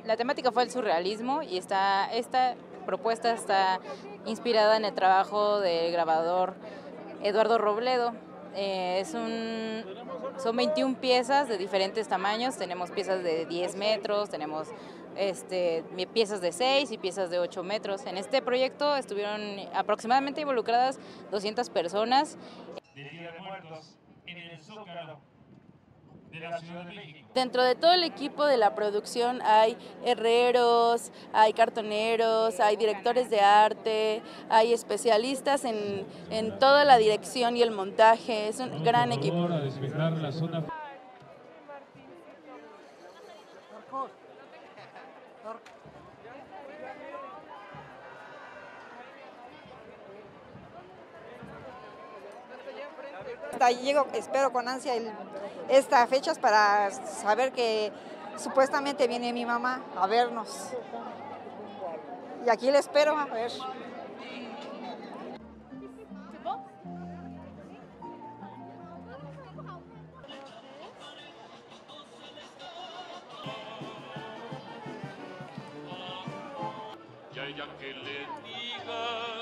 La temática fue el surrealismo y esta propuesta está inspirada en el trabajo del grabador Eduardo Robledo. Son 21 piezas de diferentes tamaños, tenemos piezas de 10 metros, tenemos piezas de 6 y piezas de 8 metros. En este proyecto estuvieron aproximadamente involucradas 200 personas. De Día de Muertos en el Zócalo de la Ciudad de México. Dentro de todo el equipo de la producción hay herreros, hay cartoneros, hay directores de arte, hay especialistas en toda la dirección y el montaje. Es un gran equipo. A despejar la zona. Llego, espero con ansia estas fechas para saber que supuestamente viene mi mamá a vernos. Y aquí le espero a ver. Y a ella que le diga